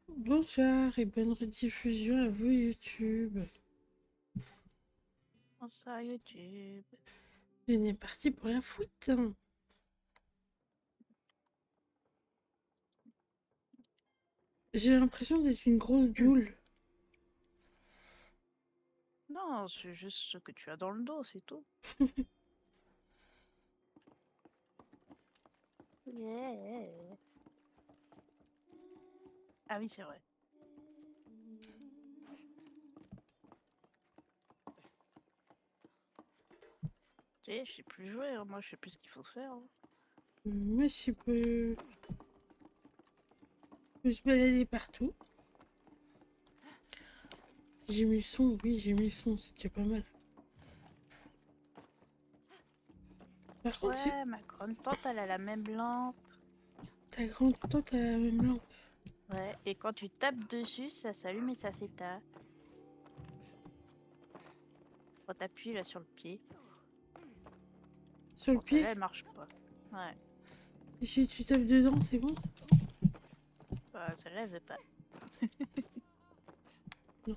Bonsoir et bonne rediffusion à vous YouTube. Bonsoir YouTube. On est parti pour la fouette, hein. J'ai l'impression d'être une grosse boule. Non, c'est juste ce que tu as dans le dos, c'est tout. Yeah. Ah oui, c'est vrai. Tu sais, je sais plus jouer, hein. Moi je sais plus ce qu'il faut faire, hein. Moi, je peux se balader partout. J'ai mis le son, oui, j'ai mis le son, c'était pas mal. Par contre, Ouais, ma grande tante, elle a la même lampe. ta grande tante a la même lampe. Ouais, et quand tu tapes dessus, ça s'allume et ça s'éteint. Quand t'appuies là sur le pied. Sur le Bon, celle-là, pied, elle marche pas. Ouais, et si tu tapes dedans, c'est bon? bah, celle-là, elle veut pas. Non.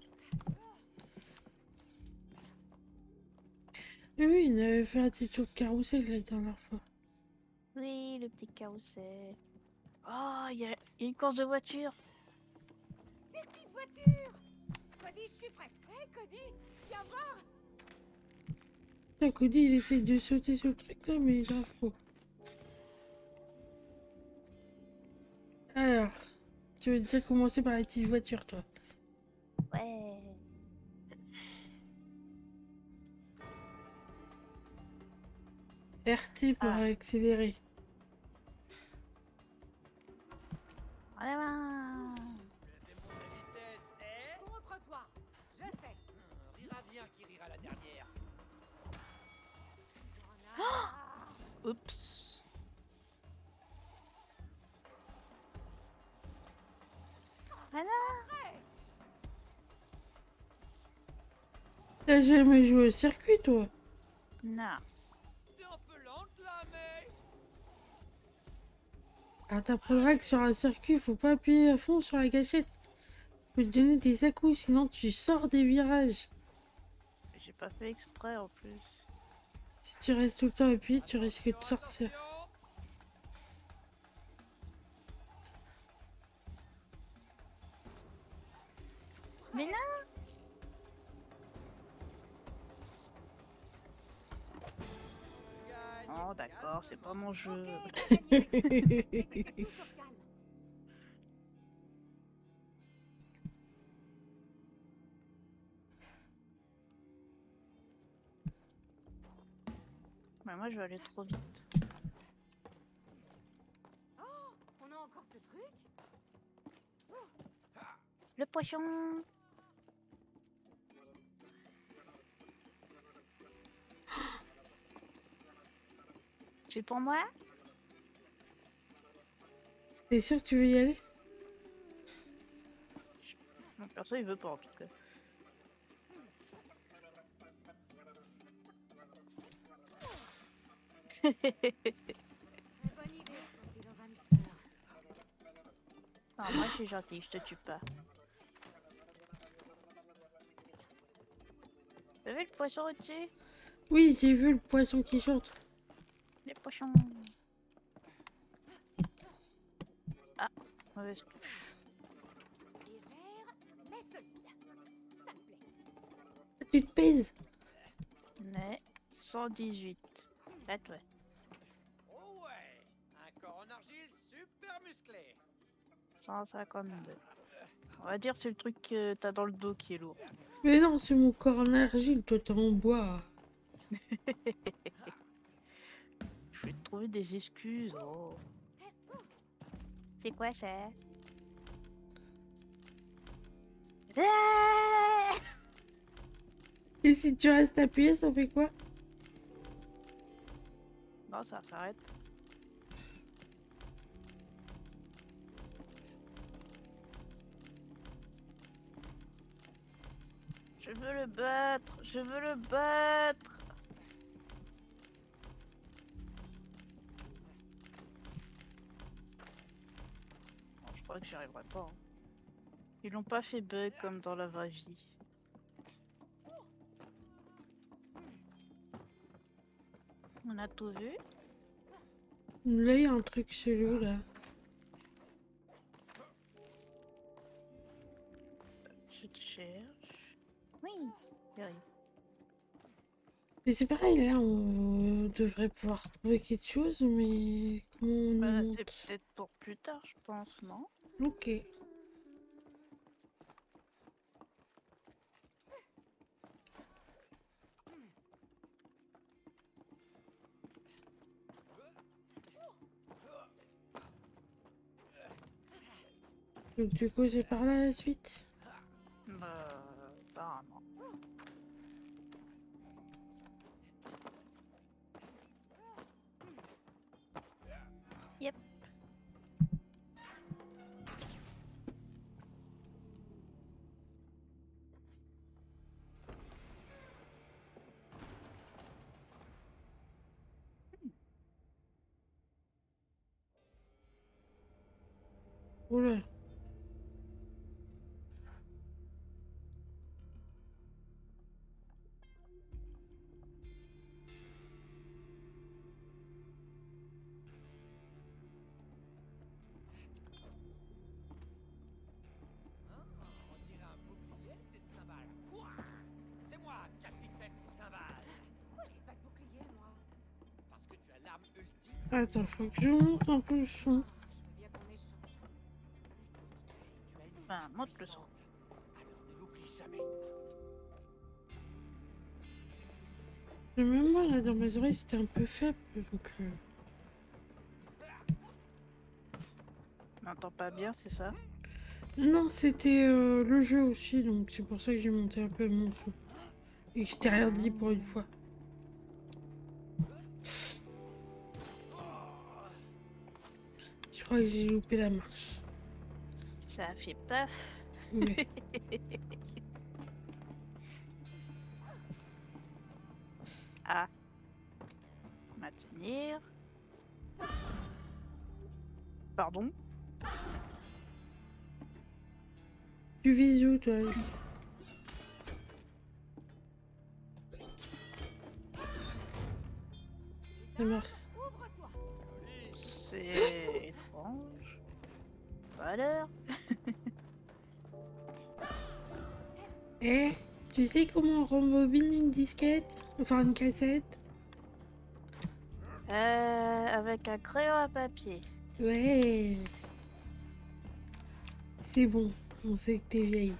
Mais oui, on avait fait un petit tour de carrousel la dernière fois. Oui, le petit carrousel. Oh, il y a une course de voiture. Des petites voitures. Cody, je suis prête. Hé, Cody, viens voir. Là, Cody, il essaye de sauter sur le truc là, mais il a froid. Alors, tu veux déjà commencer par la petite voiture, toi? Ouais. RT pour Ah, accélérer. voilà. Je vais te montrer vitesse, eh? Contre toi. Je sais. Rira bien qui rira la dernière. J'en ai marre. Oups. Voilà. Prêt. T'as jamais joué au circuit, toi? Non. T'es un peu lente là, mais... Ah, t'apprendras que sur un circuit, faut pas appuyer à fond sur la gâchette. Faut te donner des à-coups, sinon tu sors des virages. J'ai pas fait exprès en plus. Si tu restes tout le temps appuyé, tu risques de Attention, sortir. attention. Mais non. Je gagne. Oh d'accord, c'est pas mon jeu. Ok, t'as gagné. Mais fais tout sur calme. Mais moi je vais aller trop vite. Oh, on a encore ce truc. Le poisson. C'est pour moi? T'es sûr que tu veux y aller? Mon perso il veut pas en tout cas. Très bonne idée de sauter dans un mixeur. Non, moi je suis gentille, je te tue pas. T'as vu le poisson au-dessus? Oui, j'ai vu le poisson qui chante. Les poissons. Ah, mauvaise touche. Légère, mais solide. Ça me plaît. Tu te pèses? Mais 118. Là toi. Oh ouais, un corps en argile super musclé. 152. On va dire c'est le truc que t'as dans le dos qui est lourd. Mais non, c'est mon corps en argile, toi t'es en bois. Je vais te trouver des excuses. Oh. C'est quoi ça? Ah. Et si tu restes appuyé, ça fait quoi? Non, ça s'arrête. Je veux le battre. Je veux le battre. Bon, je crois que j'y arriverai pas, hein. Ils l'ont pas fait bug comme dans la vraie vie. On a tout vu. Là, il y a un truc chelou, là. Je te cherche. Oui, j'arrive. Mais c'est pareil, là, on devrait pouvoir trouver quelque chose, mais comment on y Bah, monte? c'est peut-être pour plus tard, je pense, non? Ok. Donc, du coup, c'est par là la suite? Apparemment. Yep. Oula. Hein, on dirait un bouclier, c'est de cymbale. Quoi? C'est moi, capitaine Cymbale. Pourquoi j'ai pas de bouclier, moi? Parce que tu as l'arme ultime. Attends, faut que je monte un peu le son. Je veux bien qu'on échange. Tu as une Enfin, fille monte le son. puissante. Alors ne l'oublie jamais. Mais même moi, là, dans mes oreilles, c'était un peu faible, donc... On n'entend pas bien, c'est ça? Non, c'était le jeu aussi, donc c'est pour ça que j'ai monté un peu mon son. Et que je t'ai rien dit pour une fois. Je crois que j'ai loupé la marche. Ça a fait paf. Ouais. Ah. Maintenir. Pardon? Tu vises où, toi? Ça marche. Ouvre-toi. C'est étrange. Pas l'air. Eh, tu sais comment on rembobine une disquette? Enfin, une cassette? Avec un crayon à papier. Ouais. C'est bon, on sait que t'es vieille.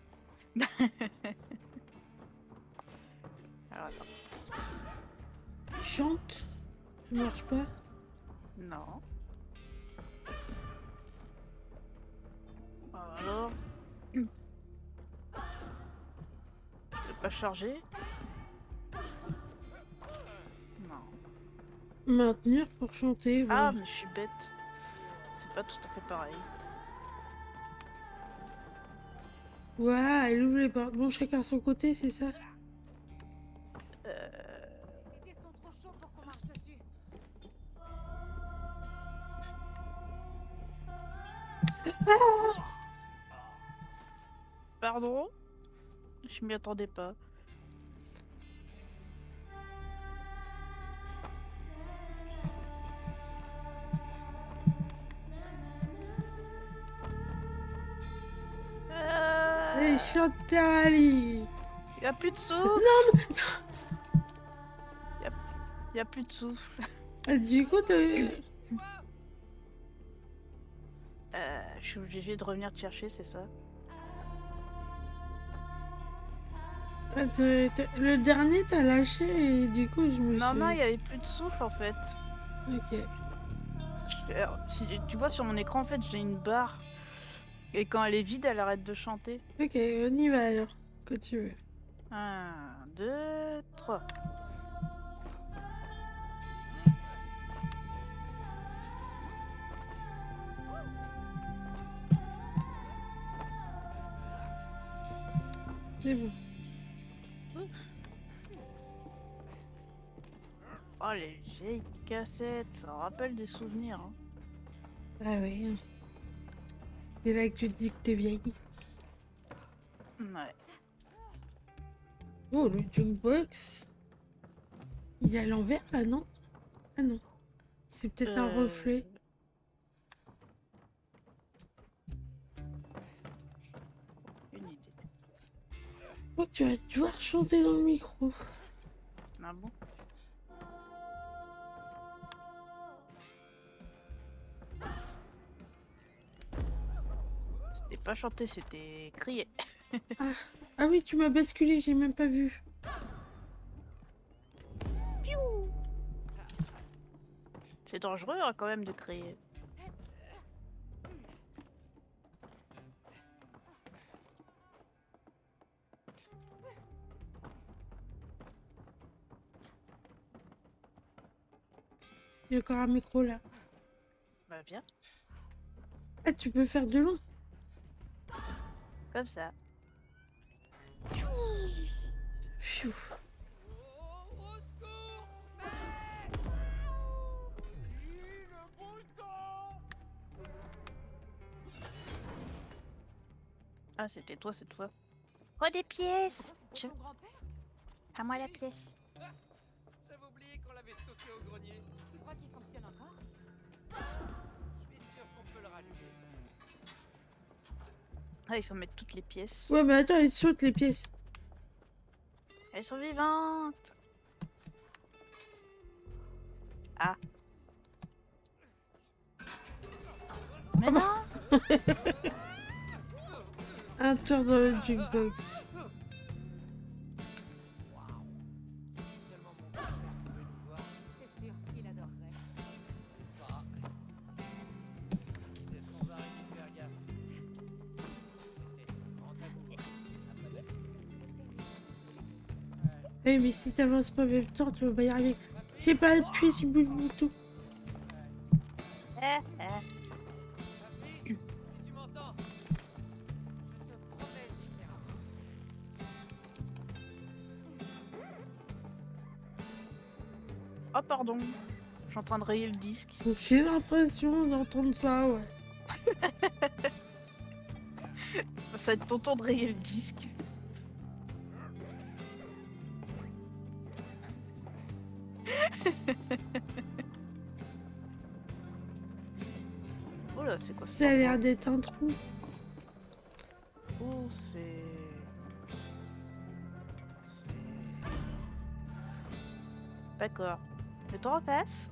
Alors attends. Chante? Ça marche pas? Non. Alors. C'est pas chargé? Non. Maintenir pour chanter, Ah, voilà. mais je suis bête. C'est pas tout à fait pareil. Ouah, elle ouvre les portes. Bon, chacun son côté, c'est ça? Ces dés sont trop chauds pour qu'on marche dessus. Pardon? Je m'y attendais pas. Allez, chante Ali! Y a plus de souffle. Non, mais... Y a plus de souffle. Du coup, Je suis obligée de revenir te chercher, c'est ça? le dernier, t'as lâché et du coup, je me Non, suis... non, il y avait plus de souffle en fait. Ok. Si, tu vois sur mon écran, en fait, j'ai une barre. Et quand elle est vide, elle arrête de chanter. Ok, on y va alors, quand tu veux. 1, 2, 3. C'est bon. Oh, les vieilles cassettes, ça rappelle des souvenirs. Hein. Ah oui. C'est là que tu te dis que t'es vieille. Ouais. Oh, le jukebox. Il est à l'envers là, non? Ah non. C'est peut-être un reflet. Une idée. Oh, tu vas devoir chanter dans le micro. Ah bon? C'était pas chanter, c'était crier. Ah oui, tu m'as basculé, j'ai même pas vu. Piou. C'est dangereux hein, quand même de crier. Il y a encore un micro là. Bah viens, Ah, tu peux faire de long. comme ça. Pfiou. Au secours! Le bouton! Ah c'était toi cette fois. Oh des pièces! C'est ton grand-père? À moi la pièce. J'avais oublié qu'on l'avait stocké au grenier. Tu crois qu'il fonctionne encore? Je suis sûr qu'on peut le rallumer. Ah il faut mettre toutes les pièces. Ouais, mais attends, elles sautent les pièces. Elles sont vivantes! Ah. Mais non! Un tour dans le jukebox. Waouh! Si seulement mon père pouvait nous voir. C'est sûr qu'il adorerait. Pas. Il disait sans arrêt de faire gaffe. C'était son grand amour. Après, Eh, mais si t'avances pas en même temps, tu vas pas y arriver. J'ai pas appuyé sur le bouton. Ah, ah. Papy, si tu m'entends, je te promets d'y faire attention. Oh pardon. Je suis en train de rayer le disque. J'ai l'impression d'entendre ça, ouais. Ça va être ton tour de rayer le disque. Oh là, c'est quoi Ça a l'air d'être un trou. Oh, c'est... D'accord. Le tour en face.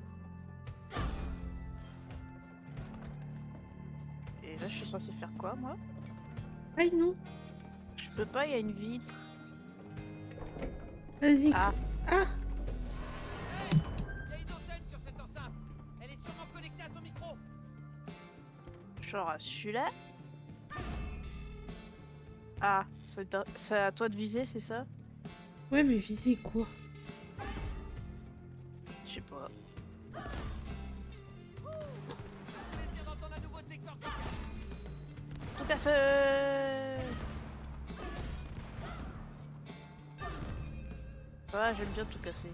Et là, je suis censée faire quoi, moi? Aïe, non. Je peux pas, il y a une vitre. Vas-y. Ah, Ah, Hey! Il y a une antenne sur cette enceinte. Elle est sûrement connectée à ton micro. genre à celui-là. Ah, c'est à toi de viser, c'est ça? ouais, mais viser quoi? Je sais pas. Plaisir d'entendre un nouveau décor. Tout cassé! Ça va, j'aime bien tout casser.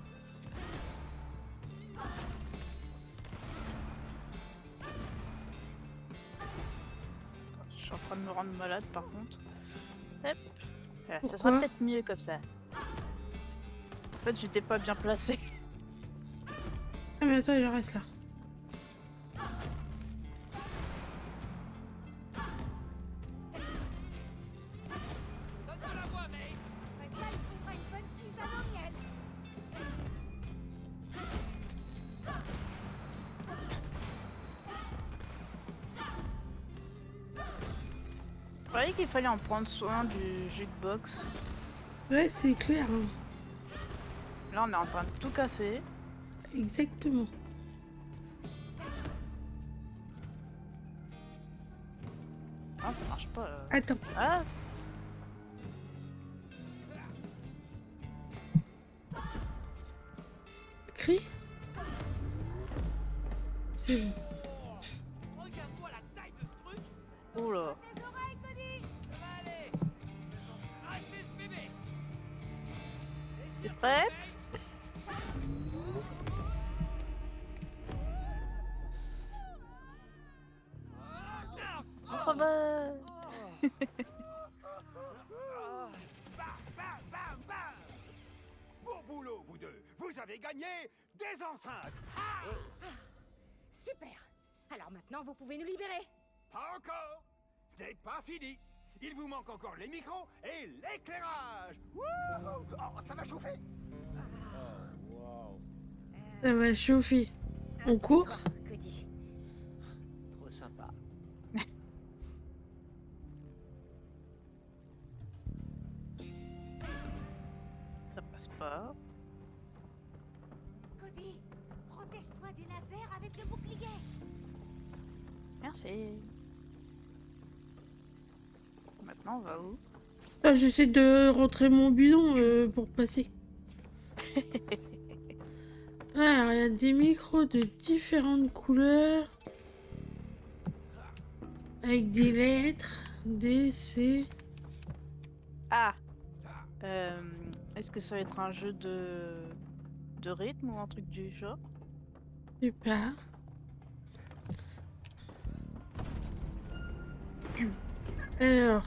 Je suis en train de me rendre malade par contre. Hop. Voilà, ça sera Pourquoi peut-être mieux comme ça. En fait, j'étais pas bien placé. Ah, mais attends, il en reste là. Donne-moi la voix, mec. Après ça, il faudra une bonne tisane au miel. Je croyais qu'il fallait en prendre soin du jukebox. Ouais, c'est clair. Hein. Là, on est en train de tout casser. Exactement. Non, ça marche pas. Attends. Ah! Crie. C'est bon. Oh, regarde-moi la taille de ce truc. Oh là! Tes oreilles, Cody! Ça va aller. Faisons cracher ce bébé. T'es prête? On s'en va! Vous avez gagné des enceintes. Super. Alors maintenant, vous pouvez nous libérer. Pas encore. Ce n'est pas fini. Il vous manque encore les micros et l'éclairage. Wouhou! Oh, ça va chauffer. Ça va chauffer. On court? Toi, Cody. Trop sympa. Ça passe pas. Cody, protège-toi des lasers avec le bouclier. Merci. Maintenant, on va où? Ah, j'essaie de rentrer mon bidon pour passer. Alors, il y a des micros de différentes couleurs. Avec des lettres, D, C. Ah est-ce que ça va être un jeu de rythme ou un truc du genre? Je sais pas. Alors,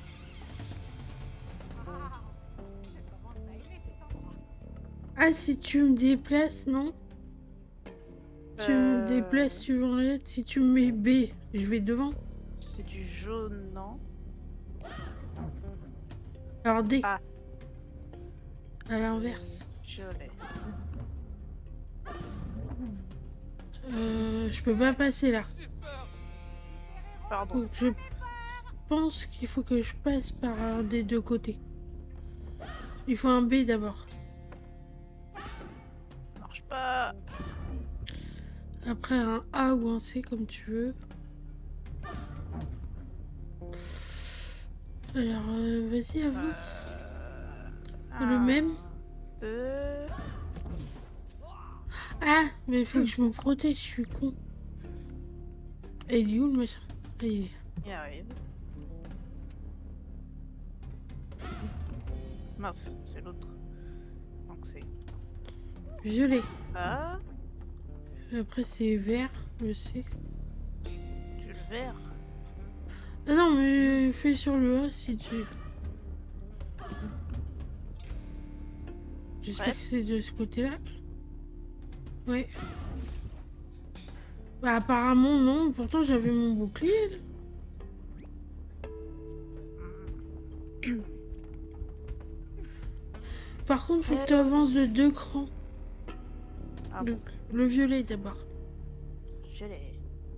Waouh, je commence à aimer cet endroit. ah, si tu me déplaces, non? Tu me déplaces suivant les lettres. Si tu me mets B, je vais devant. C'est du jaune, non? Alors D. Ah. À l'inverse. Violet. Je peux pas passer là. Pardon. Donc, je pense qu'il faut que je passe par un des deux côtés. Il faut un B d'abord. Marche pas. Après un A ou un C comme tu veux. Alors, vas-y, avance. Le Un, même. 2. Ah, mais il faut que je me protège, je suis con. Et il est où le machin? Ah, il est. Il arrive. Mince, c'est l'autre. Donc c'est Violet. ça. Après, c'est vert, je sais. Tu le vert. Ah non, mais fais sur le A si tu. J'espère Ouais. que c'est de ce côté-là. Ouais. Bah, apparemment, non. Pourtant, j'avais mon bouclier. Là. Par contre, faut que tu avances de 2 crans. Ah Le, bon, le violet d'abord. je l'ai.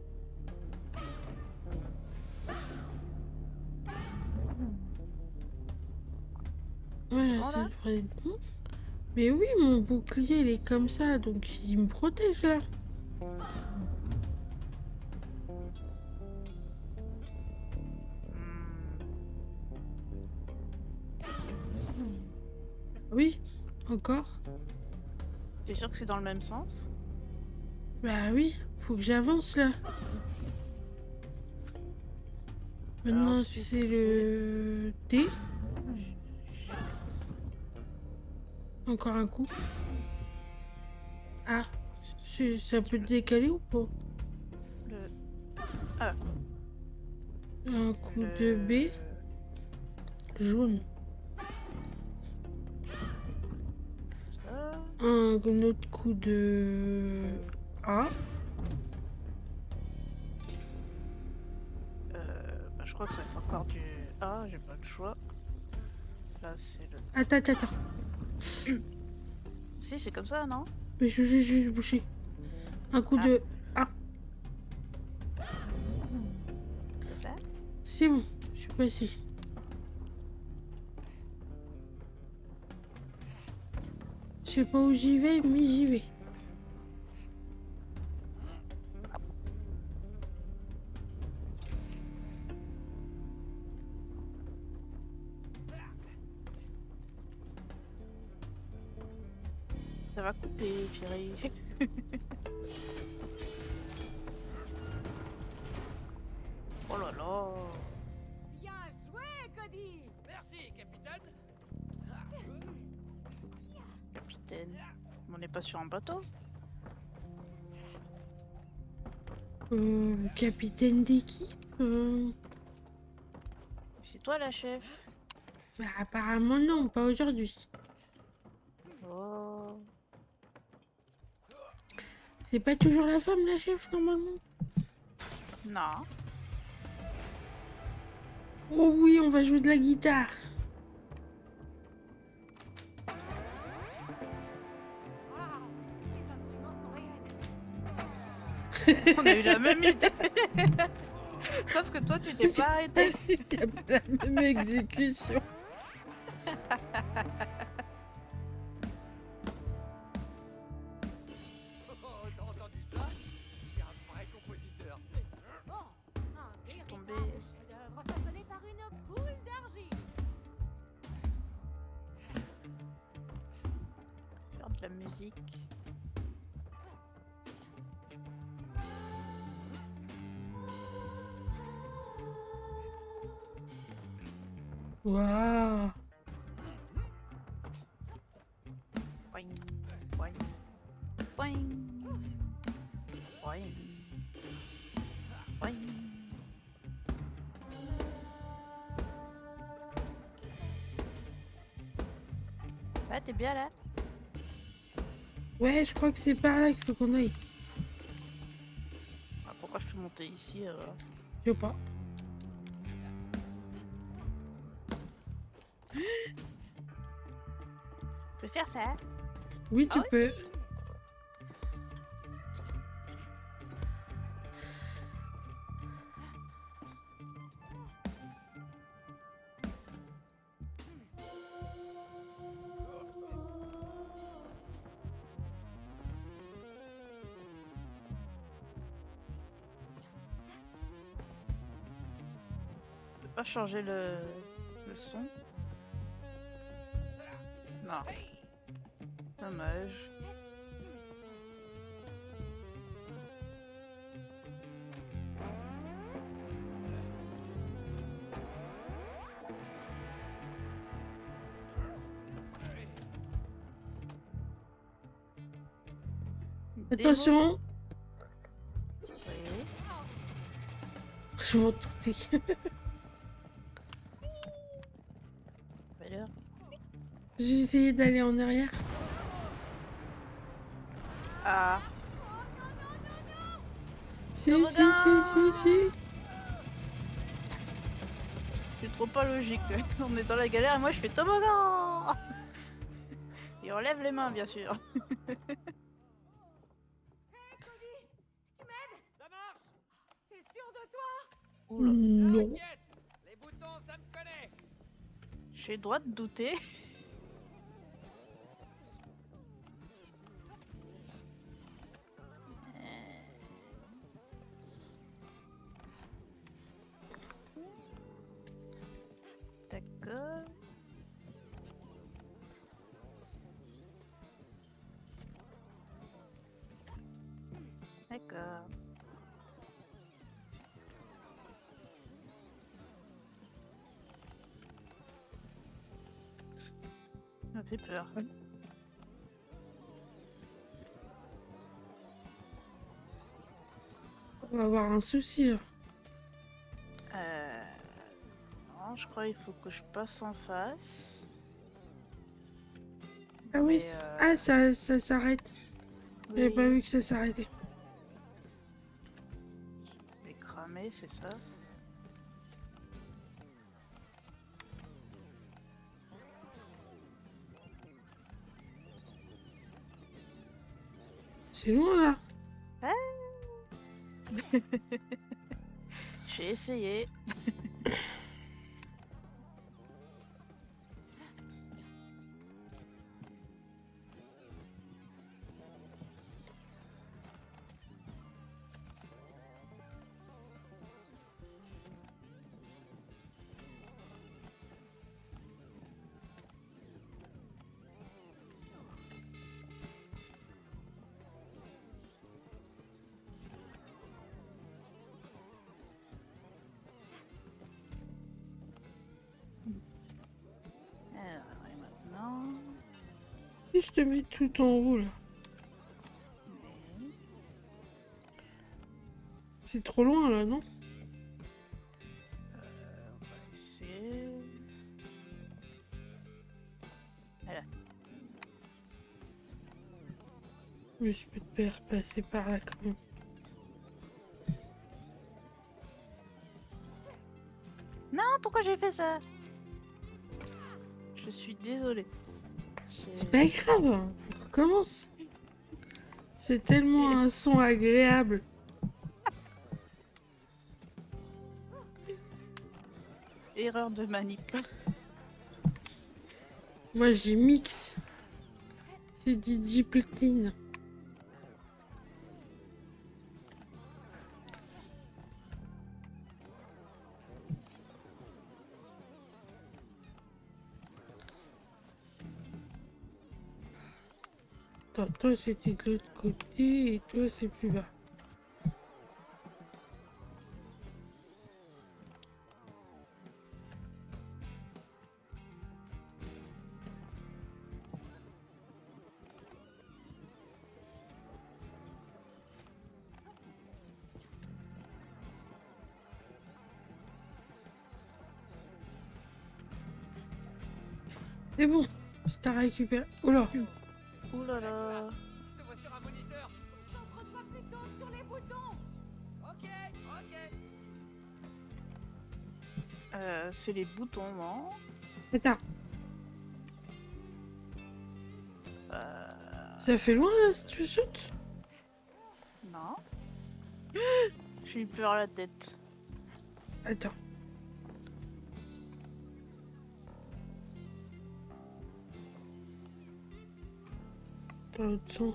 Voilà, Voilà. ça devrait être bon. Mais oui, mon bouclier, il est comme ça, donc il me protège là. Oui, encore. T'es sûr que c'est dans le même sens? Bah oui, faut que j'avance là. Maintenant, Ensuite, c'est le D. Encore un coup. Ah, ça peut te décaler ou pas? Le... Un coup de B, jaune. Ça. Un autre coup de A. Bah, je crois que ça fait encore du A, j'ai pas le choix. Là, c'est le... Attends. Si, c'est comme ça, non? Mais je vais juste boucher. Un coup de A. C'est ça? C'est bon, je suis passé. Je sais pas où j'y vais, mais j'y vais. Ça va couper, Thierry. Oh là là. Bien joué, Cody. Merci, capitaine. Capitaine. On n'est pas sur un bateau? Capitaine d'équipe. C'est toi la chef? Bah apparemment non, pas aujourd'hui. Oh. C'est pas toujours la femme, la chef, normalement? Non. Oh oui, on va jouer de la guitare. Waouh, les instruments sont réels. On a eu la même idée. Sauf que toi, tu t'es pas arrêté. Il y a pas la même exécution. Oh, t'as entendu ça? Je suis un vrai compositeur. Bon, un véritable tombé. chef-d'œuvre façonné par une poule d'argile. Faire de la musique. Waouh. Boing, boing, boing, boing, boing. Ah, t'es bien là? Ouais, je crois que c'est par là qu'il faut qu'on aille. Ah, pourquoi je peux monter ici Je sais pas. Je peux faire ça? Oui, tu Ah ouais? peux. Je peux pas changer le son? Non. Dommage. Attention. Oui. Je vais tenter. Alors, J'ai essayé d'aller en arrière. ah, Si, si. c'est trop pas logique. On est dans la galère et moi je fais toboggan. Et on lève les mains bien sûr. Hé, Cody, tu m'aides? Ça marche! T'es sûr de toi? Oula, Non. T'inquiète! Les boutons, ça me connaît! j'ai le droit de douter. D'accord. D'accord. Ça me fait peur. On va avoir un souci là. Non, je crois qu'il faut que je passe en face. Ah oui, Mais, ah ça s'arrête. J'avais Oui, pas vu que ça s'arrêtait. je vais cramer, c'est ça. C'est loin là. J'ai essayé. Alors, et maintenant... Si je te mets tout en haut là. Oui. C'est trop loin là, non? On va essayer... Voilà. Mais je peux te faire passer par là quand même. Non, pourquoi j'ai fait ça? Je suis désolée. C'est pas grave, hein. On recommence. C'est tellement un son agréable. Erreur de manip. Moi je dis mix. C'est DJ Platine. Attends, toi c'était de l'autre côté et toi c'est plus bas. Mais bon, je t'ai récupéré. Oula. Ouh là là. Je te vois sur un moniteur. Concentre-toi plutôt sur les boutons. Ok, ok. C'est les boutons, non? Attends, Euh... ça fait loin là si tu sautes? Non. J'ai eu peur à la tête. Attends. Dans l'autre sens.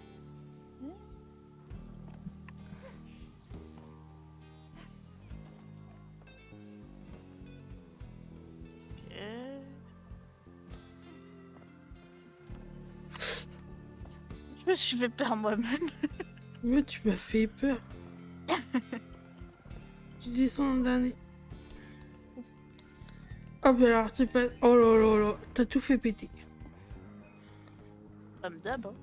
Ok. Je me suis fait peur moi-même. Moi tu m'as fait peur. Tu descends en dernier. Oh bah alors c'est pas... Oh là là là, t'as tout fait péter. Comme d'hab. Hein.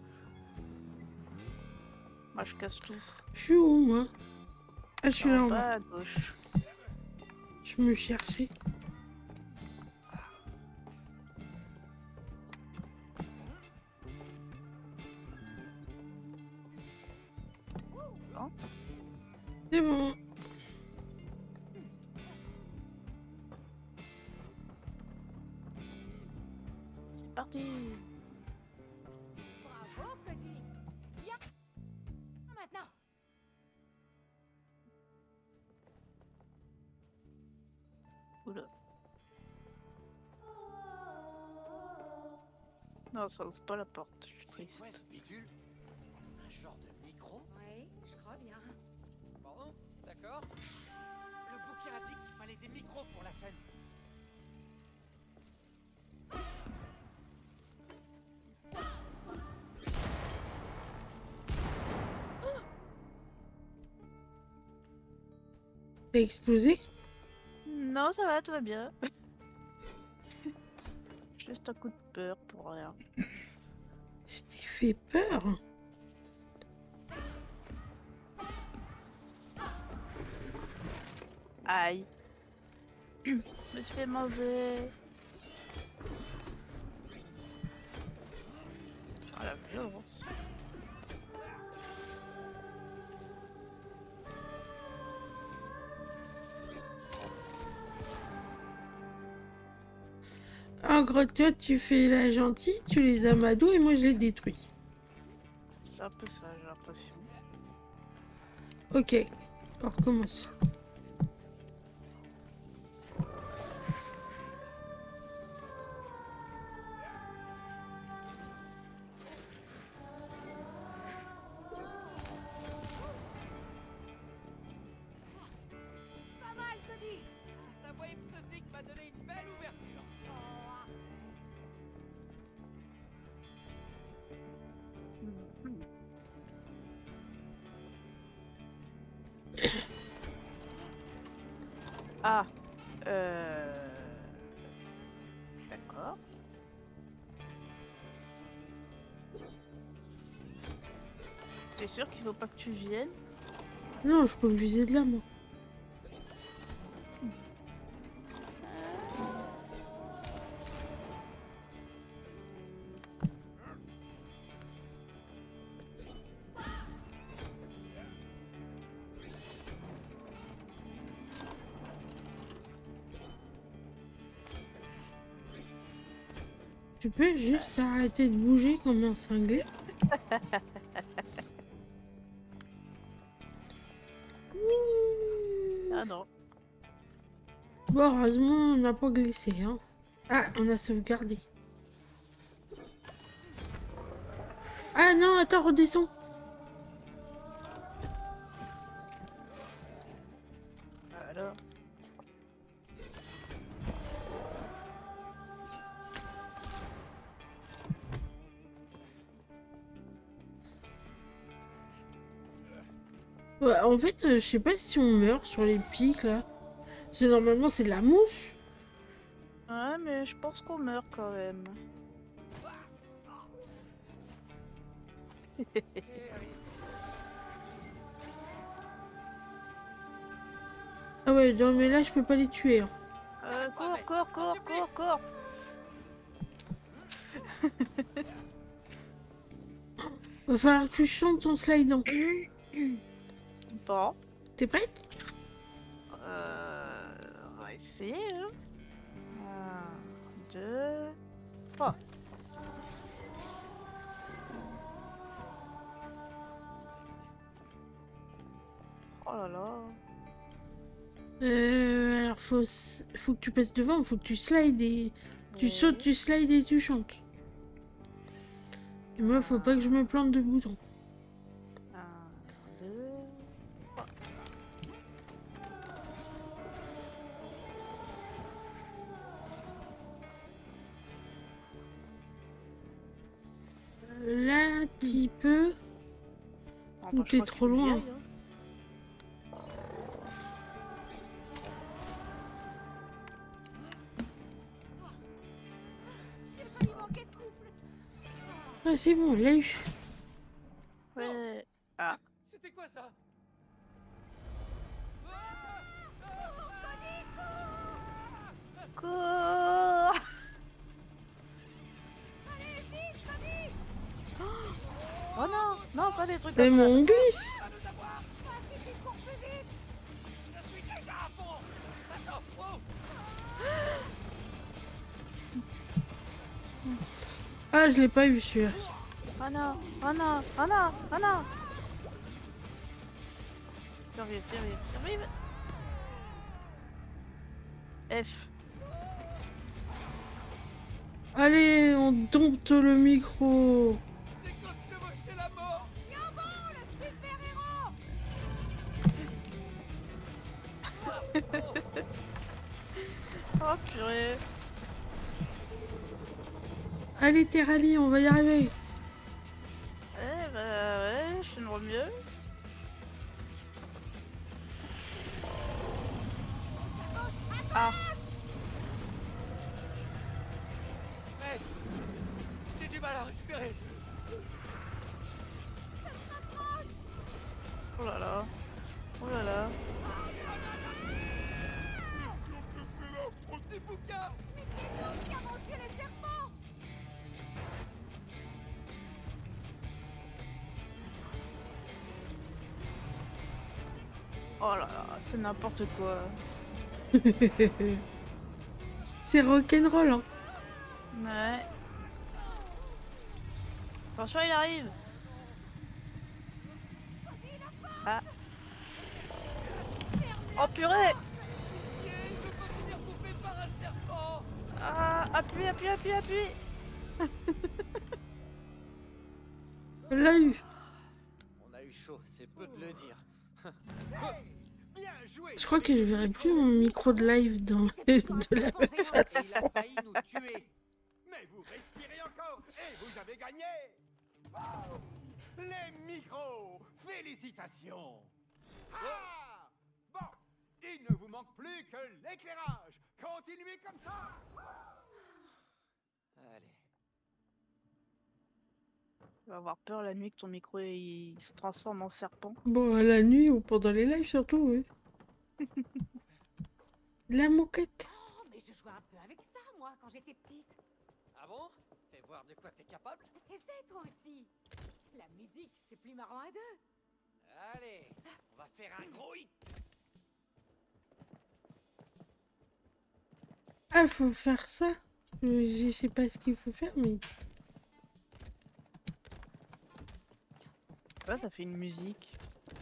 Moi je casse tout. Je suis où moi? Ah je suis là En en bas. bas à gauche. Je me cherchais. Non. C'est bon. C'est parti. Bravo, Cody. Viens. Maintenant. Oula. Non, ça ouvre pas la porte. Je suis triste. Ouais, ce bidule. Un genre de micro. Oui, je crois bien. Bon, d'accord. Le bouquin a dit qu'il fallait des micros pour la scène. T'as explosé? Non, ça va, tout va bien. Juste un coup de peur pour rien. Je t'ai fait peur. Aïe. Je me suis fait manger. Oh, la violence. En gros, toi, tu fais la gentille, tu les amadoues et moi je les détruis. C'est un peu ça, j'ai l'impression. Ok, on recommence. Pas mal, Cody. Ta voix hypnotique m'a donné une belle ouverture. Oh, arrête. Ah. D'accord. T'es sûr qu'il faut pas que tu viennes? Non, je peux viser de là, moi. Tu peux juste arrêter de bouger comme un cinglé? Ah non. Bon, heureusement, on n'a pas glissé, hein. Ah, on a sauvegardé. Ah non, attends, redescends. Alors. Ouais, en fait, je sais pas si on meurt sur les pics, là. C'est normalement, c'est de la mousse. Ouais, mais je pense qu'on meurt quand même. Ah ouais, non, mais là, je peux pas les tuer, hein. Cours. Va falloir que tu chantes ton slide. Bon. T'es prête? On va essayer. Hein. 1, 2, 3. Oh là là. Alors, faut que tu passes devant, faut que tu slides et... Tu sautes, tu slides et tu chantes. Et moi, faut pas que je me plante de bouton. 1, 2, 3. Là, un petit peu. Ah, Ou bah, je t'es crois trop qu'il y loin. aille, hein. J'ai failli manquer de souffle. Ah, c'est bon, là eu. Ouais. Ah. C'était quoi ça? Cours. Allez, vite, Cody! Oh non, non, pas des trucs Mais comme ça. on glisse. À nous avoir! Pas si tu cours plus vite! Je suis déjà à fond! Attends, oh! Ah, je l'ai pas eu, celui-là. Oh non. Survive. F. Allez, on dompte le micro. Dès qu'on te chevaucher la mort! Yambo, le super-héros! Oh purée. Allez, Terrali, on va y arriver. Eh bah ouais, je fais de mon mieux. Ah. Hey! J'ai du mal à respirer! Oh là là. Des bouquins! Qui avons tué les serpents? Oh là là, c'est n'importe quoi. C'est rock'n'roll, hein. Ouais. Attention, il arrive. Ah. Oh purée. Yeah, je veux pas finir bouffé par un serpent! Ah, appuie. L'a eu. On a eu chaud, c'est peu de le dire. Bien joué. Je crois que je verrai plus mon micro de live dans de la même Il façon. a failli nous tuer! Mais vous respirez encore et vous avez gagné. Wow. Les micros, félicitations. Ah bon, il ne vous manque plus que l'éclairage. Continuez comme ça. Allez. Tu vas avoir peur la nuit que ton micro il se transforme en serpent. Bon, à la nuit ou pendant les lives surtout, oui. La moquette. Oh, mais je jouais un peu avec ça, moi, quand j'étais petite. Ah bon? Fais voir de quoi t'es capable. Essaie, toi aussi. La musique, c'est plus marrant à deux. Allez, on va faire un gros hit. Ah, faut faire ça. Je sais pas ce qu'il faut faire, mais... Ouais, ça fait une musique.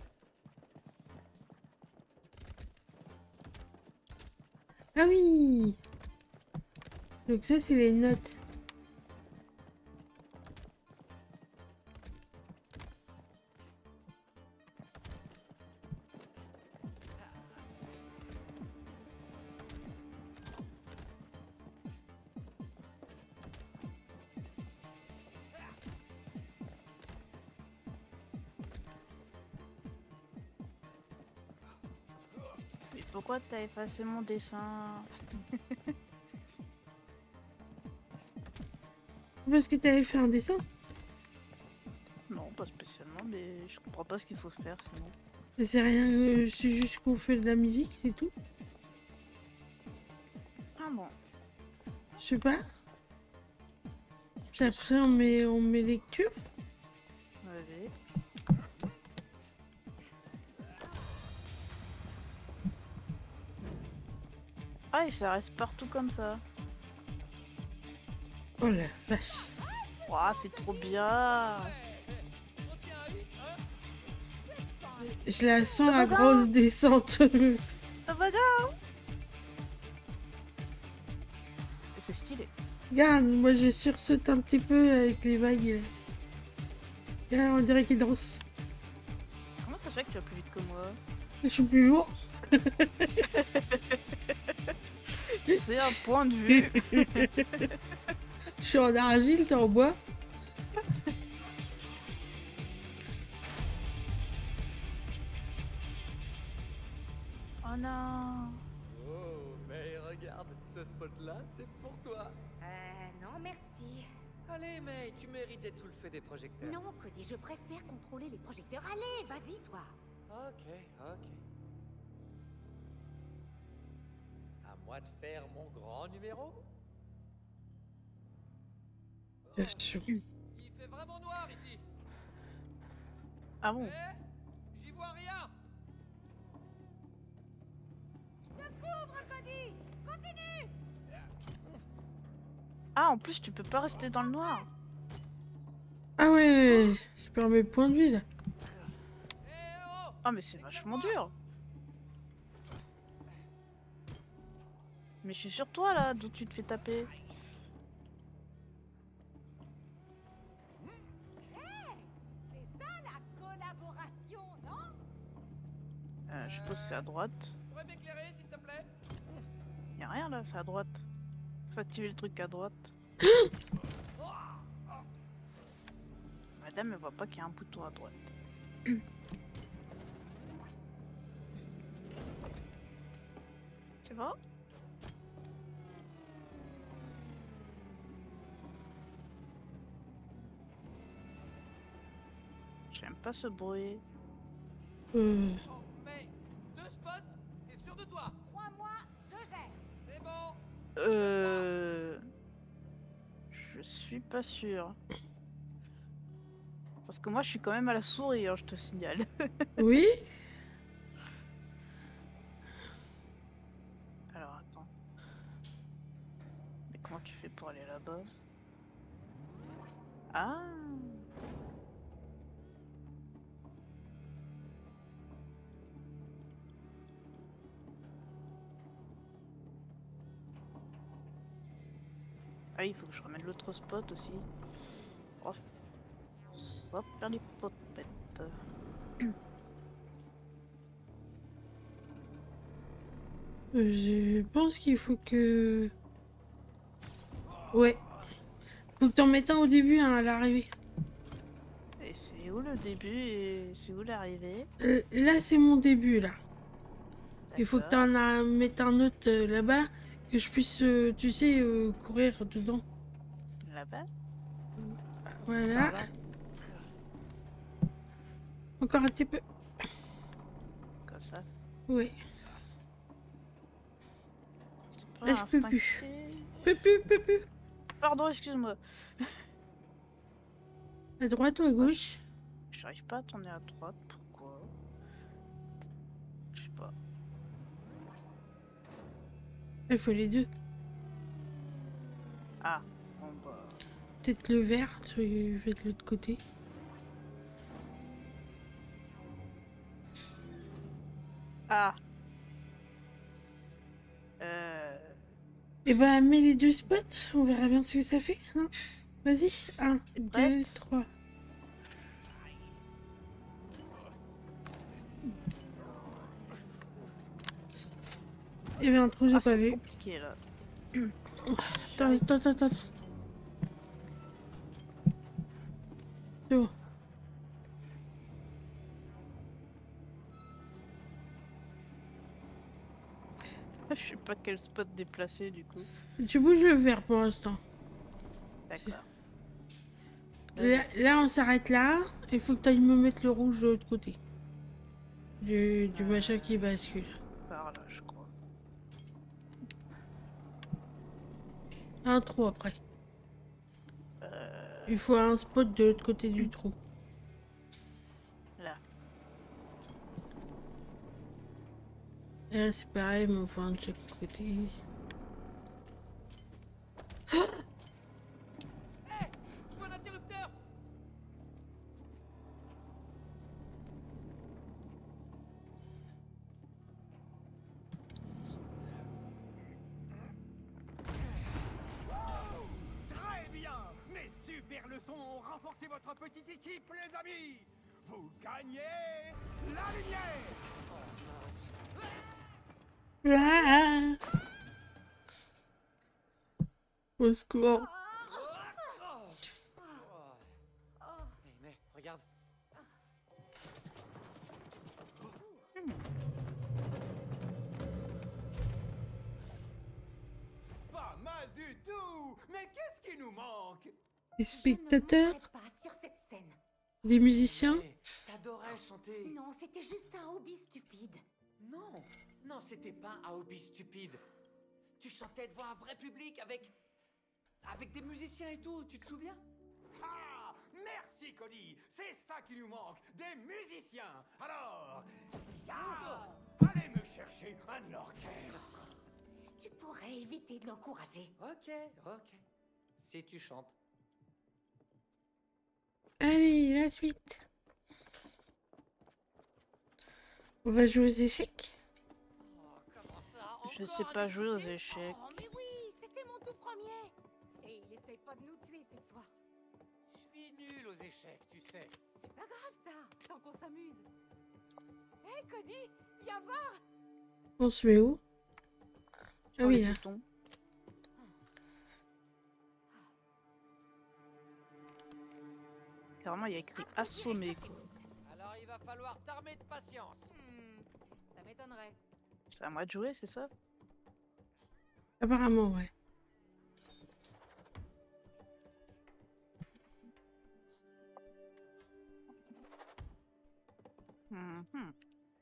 Ah oui! Donc ça, c'est les notes. Mais pourquoi t'as effacé mon dessin? Parce que t'avais fait un dessin. Non, pas spécialement, mais je comprends pas ce qu'il faut faire sinon. Mais c'est rien, c'est juste qu'on fait de la musique, c'est tout. Ah bon. Je sais pas. Puis après, on met lecture. Vas-y. Ah, et ça reste partout comme ça. Oh la vache. Ouah, c'est trop bien. On tient à 8, hein? Je la sens, la va, grosse descente. Ça va, gars. C'est stylé. Regarde, moi je sursaute un petit peu avec les vagues. Regarde, on dirait qu'il danse. Comment ça se fait que tu vas plus vite que moi? Je suis plus lourd. C'est un point de vue. Je suis en argile, t'es en bois. Oh non. Oh, mais regarde, ce spot-là, c'est pour toi. Non, merci. Allez, mais tu mérites d'être sous le feu des projecteurs. Non, Cody, je préfère contrôler les projecteurs. Allez, vas-y, toi. Ok, ok. À moi de faire mon grand numéro. Bien sûr. Il fait vraiment noir ici. Ah bon? J'y vois rien. Je te couvre, Cody. Continue. Ah, en plus, tu peux pas rester dans le noir. Ah ouais, je perds mes points de vie là. Eh oh. Ah, mais c'est vachement dur. Mais je suis sur toi là, d'où tu te fais taper. C'est ça la collaboration, non? Je suppose que c'est à droite. Tu pourrais m'éclairer, s'il te plaît? Y'a rien là, c'est à droite. Faut activer le truc à droite. Madame, elle voit pas qu'il y a un bouton à droite. C'est bon? J'aime pas ce bruit. Oh, mais deux spots, t'es sûr de toi? Crois-moi, je gère. C'est bon. Je suis pas sûre. Parce que moi je suis quand même à la souris, hein, je te signale. Oui. Alors attends. Mais comment tu fais pour aller là-bas? Ah! Ah, il faut que je ramène l'autre spot aussi. Oh, ça va faire les potettes. Je pense qu'il faut que... Ouais. Faut que t'en mettes un au début, hein, à l'arrivée. Et c'est où le début et c'est où l'arrivée? Là, c'est mon début, là. Il faut que D'accord. t'en mettes un autre là-bas, que je puisse, tu sais, courir dedans. Là-bas? Voilà. Par là. Encore un petit peu. Comme ça. Oui. C'est pas Là, je peux plus. instincté. Peux plus. Pardon, excuse-moi. À droite ou à gauche? J'arrive pas à tourner à droite, pourquoi? Je sais pas. Il faut les deux. Ah, bon bah. Peut-être le vert, tu vas de l'autre côté. Ah. Et ben, mets les 2 spots, on verra bien ce que ça fait. Hein. Vas-y, 1, 2, Prête 3. Il y avait un trou, j'ai Ah, pas c'est vu. compliqué là. Attends. C'est bon. Je sais pas quel spot déplacer du coup. Tu bouges le vert pour l'instant. D'accord. Là, on s'arrête là. Il faut que tu ailles me mettre le rouge de l'autre côté. Du machin qui bascule. Par là, je crois. Un trou après. Euh, Il faut un spot de l'autre côté du trou. Là. Et là, c'est pareil, mais on fait un de chaque côté. Hé, je vois l'interrupteur. Très bien. Mes super leçons ont renforcé votre petite équipe, les amis. Vous gagnez la lumière. Ah au secours. Mais regarde. Pas mal du tout. Mais qu'est-ce qui nous manque? Les Je ne spectateurs, monterai pas sur cette scène. des musiciens. Mais t'adorais chanter. Non, c'était juste un hobby stupide. Non, non, c'était pas un hobby stupide. Tu chantais devant un vrai public avec des musiciens et tout, tu te souviens? Ah, merci Cody. C'est ça qui nous manque, des musiciens. Alors, allez me chercher un orchestre. Tu pourrais éviter de l'encourager. Ok. Si tu chantes. Allez, la suite. On va jouer aux échecs. Oh, comment ça? Je sais pas jouer aux échecs. Oh, mais oui, c'était mon tout premier. Et il essaye pas de nous tuer cette fois. Je suis nul aux échecs, tu sais. C'est pas grave ça, tant qu'on s'amuse. Hé Cody, viens voir. On se met où? Ah Sur oui, les là. boutons. Carrément, il y a écrit assommer quoi. Alors il va falloir t'armer de patience. Ça m'étonnerait. C'est à moi de jouer, c'est ça? Apparemment, ouais. Mhm.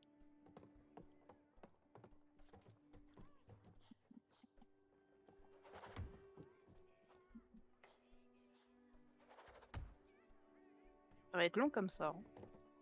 Ça va être long comme ça. Hein.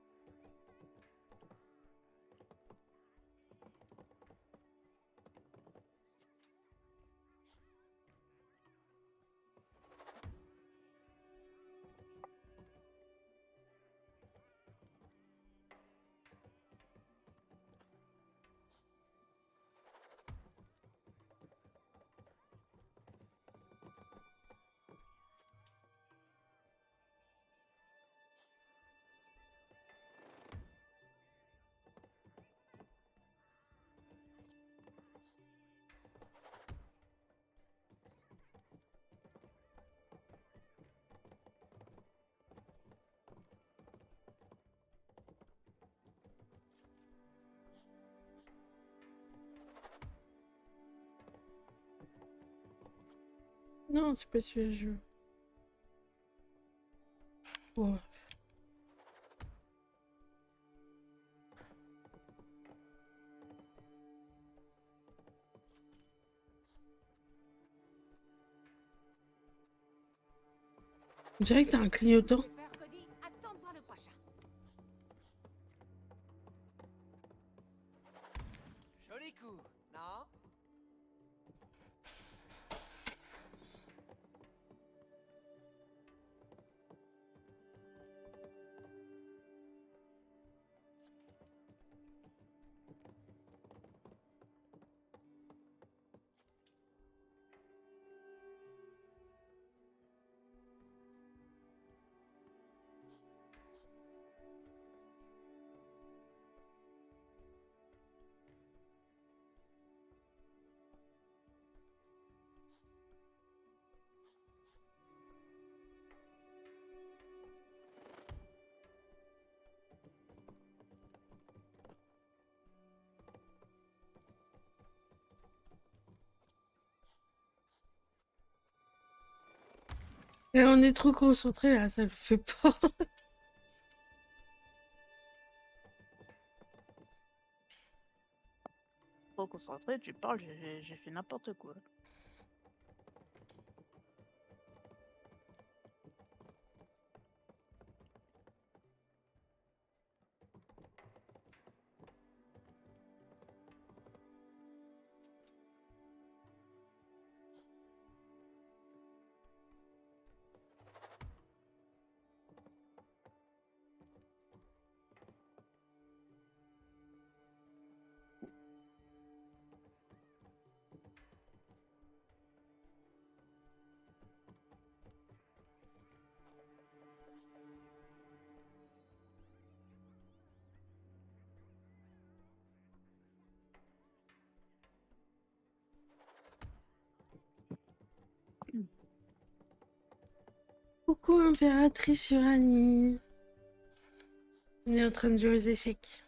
Non, c'est pas celui-là, je veux. Ouais. On dirait que t'as un clignotant. J'ai peur, Cody. Attends de voir le prochain. Joli coup, non? Et on est trop concentré là, ça le fait peur. Trop concentré, tu parles, j'ai fait n'importe quoi. Coucou impératrice Uranie. On est en train de jouer aux échecs.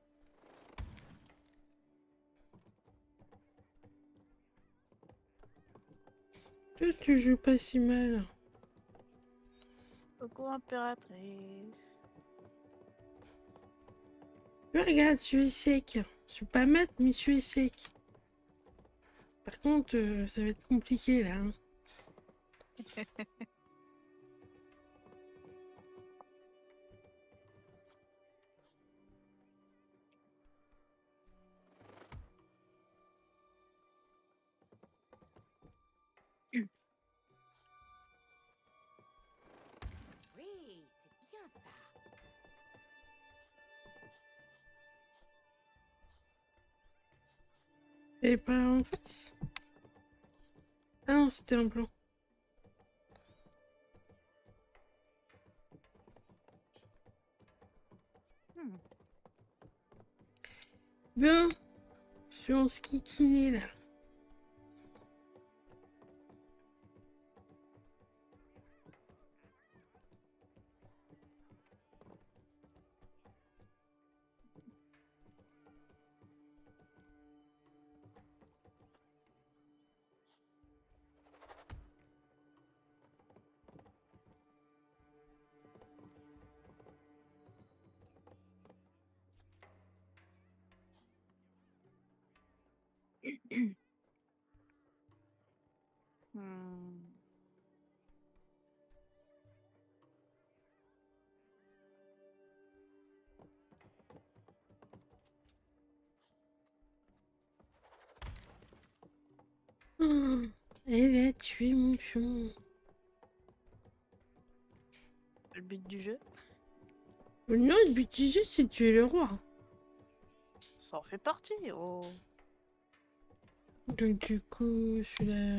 Toi, tu joues pas si mal. Coucou impératrice. Regarde, je suis sec. Je suis pas mat, mais je suis sec. Par contre, ça va être compliqué là. Hein. Oui, c'est bien ça. Et pas en face. Ah non, c'était un blanc. Hmm. Bien, je suis en ski kiné là. Hmm. Oh, elle a tué mon pion. Le but du jeu, Non, le but du jeu, c'est de tuer le roi. ça en fait partie. Oh. Donc du coup, je suis là.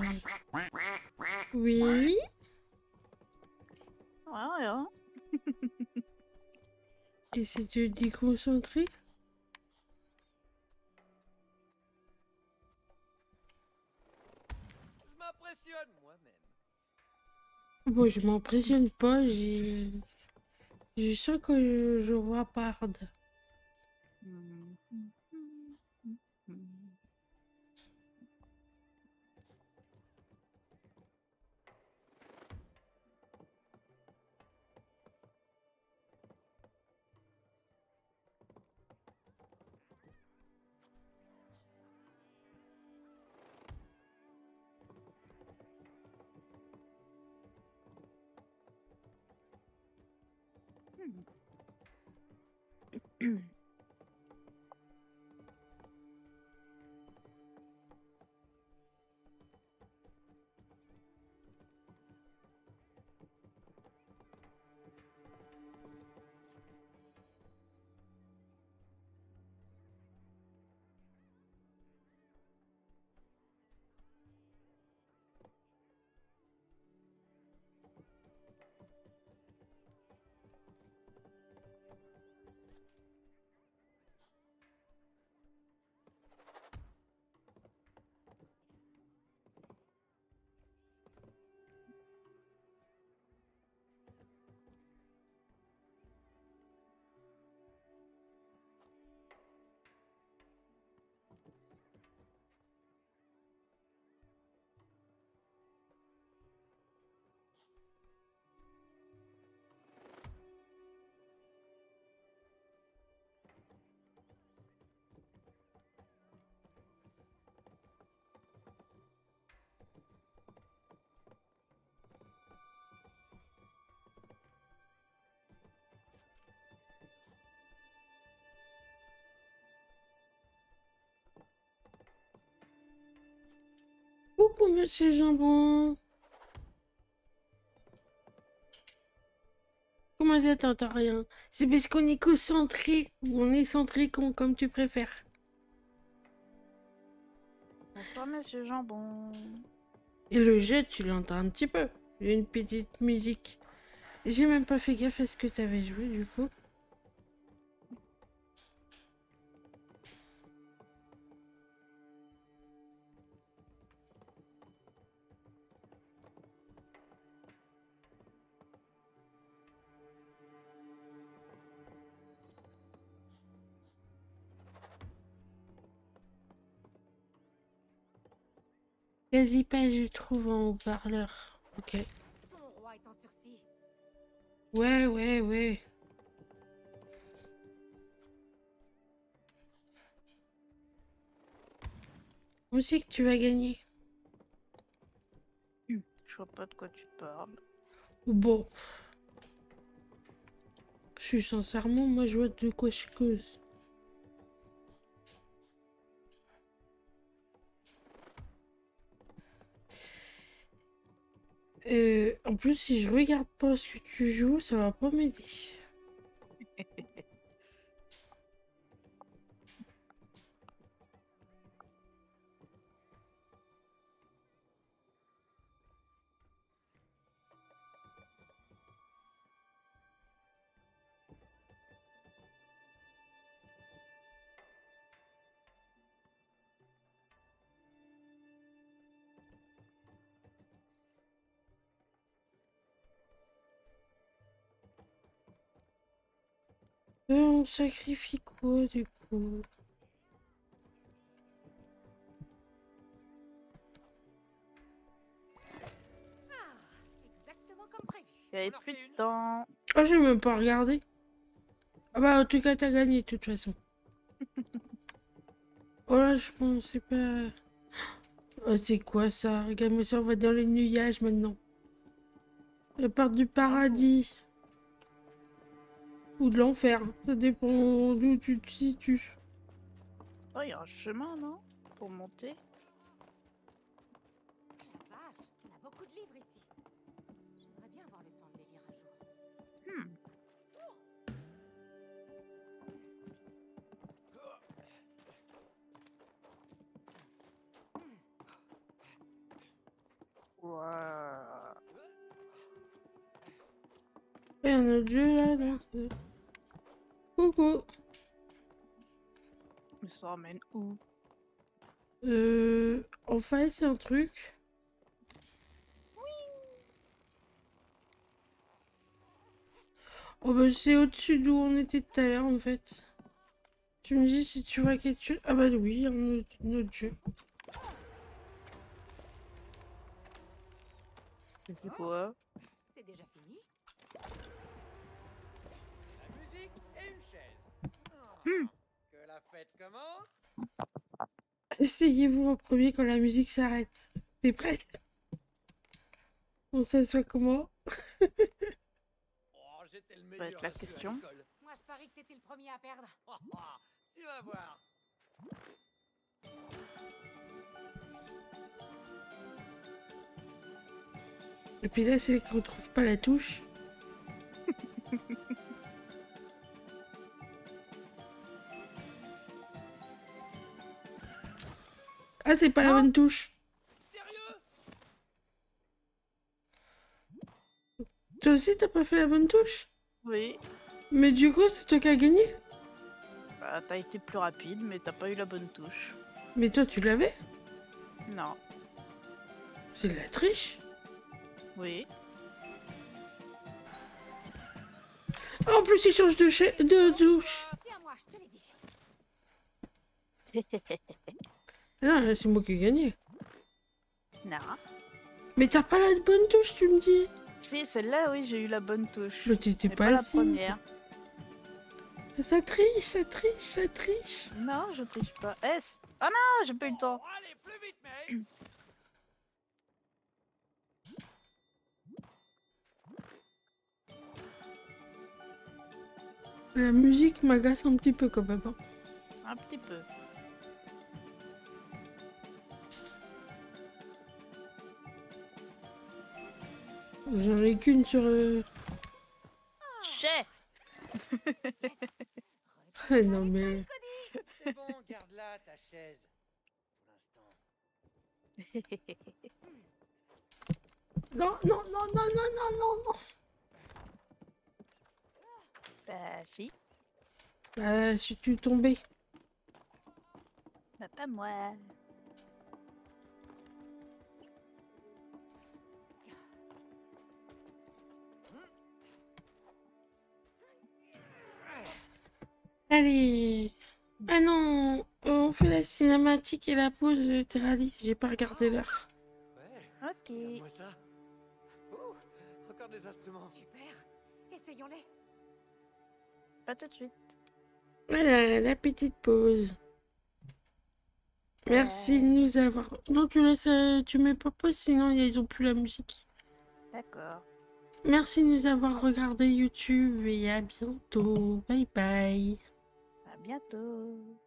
Oui. Ouais, rien. Qu'est-ce que tu dis concentré? Je m'impressionne moi-même. Bon, je m'impressionne pas, je sens que je vois parde. Hmm. Hmm. Hmm. Hmm. Hmm. Coucou, monsieur Jambon. Comment ça, t'entends rien? C'est parce qu'on est concentré, ou on est centré comme tu préfères. Bonsoir, monsieur Jambon. Et le jeu, tu l'entends un petit peu. Il y a une petite musique. J'ai même pas fait gaffe à ce que t'avais joué, du coup. Quasi pas, je trouve en haut-parleur. Ok. Ton roi est en sursis. Ouais. On sait que tu vas gagner. Je vois pas de quoi tu parles. Bon. Je suis sincèrement, moi je vois de quoi je cause. En plus, si je regarde pas ce que tu joues, ça va pas m'aider. On sacrifie quoi du coup? Exactement comme prévu. Il y avait plus de temps. Ah, j'ai même pas regardé. Ah bah en tout cas t'as gagné de toute façon. Oh là, je pensais pas. Oh, c'est quoi ça? Regarde, mais ça, on va dans les nuages maintenant. La part du paradis. Ou de l'enfer. Ça dépend d'où tu te situes. Oh, il y a un chemin, non? Pour monter. La vache, on a beaucoup de livres ici. J'aimerais bien avoir le temps de les lire un jour. Ouah. Et un autre jeu là, non? Coucou. Mais ça emmène où? En face, c'est un truc. Oh bah c'est au-dessus d'où on était tout à l'heure en fait. Tu me dis si tu vois quelque chose. Ah bah oui, un autre jeu. C'est quoi? C'est déjà fini? La musique et une chaise. Que la fête commence. Essayez-vous en premier quand la musique s'arrête. T'es prête? On s'assoit comment? Oh, j'étais le va être meilleur la à ce jeu à question. l'école. Moi, je parie que t'étais le premier à perdre. Tu vas voir. Et puis là, c'est qu'on trouve pas la touche. Ah, c'est pas la bonne touche. Sérieux? Toi aussi, t'as pas fait la bonne touche? Oui. Mais du coup, c'est toi qui as gagné. Bah, t'as été plus rapide, mais t'as pas eu la bonne touche. Mais toi, tu l'avais? Non. C'est de la triche. Oui. Ah, en plus, il change de touche. C'est à moi, je te l'ai dit. Non, là, c'est moi qui ai gagné. Non. Mais t'as pas la bonne touche, tu me dis. Si, celle-là, oui, j'ai eu la bonne touche. Mais t'étais Mais pas la assise. première. Ça triche, ça triche, ça triche. Non, je triche pas. S. Ah non, j'ai pas eu le temps. Oh, allez, plus vite, mec. La musique m'agace un petit peu quand même. Hein. Un petit peu. J'en ai qu'une sur... Chef. Ah, non mais... C'est bon, garde-la, ta chaise. Pour l'instant. Non, non, non, non, non, non, non, non. Bah si, Bah, si tu tombais. bah pas moi. Allez. Ah non, on fait la cinématique et la pause, Terali. J'ai pas regardé l'heure. Ouais, Ok. regarde-moi ça. Oh, encore des instruments. Super. Essayons-les. Pas tout de suite. Voilà, la petite pause. Merci de nous avoir... Non, tu laisses... tu mets pas pause, sinon ils ont plus la musique. D'accord. Merci de nous avoir regardé YouTube et à bientôt. Bye bye. À bientôt.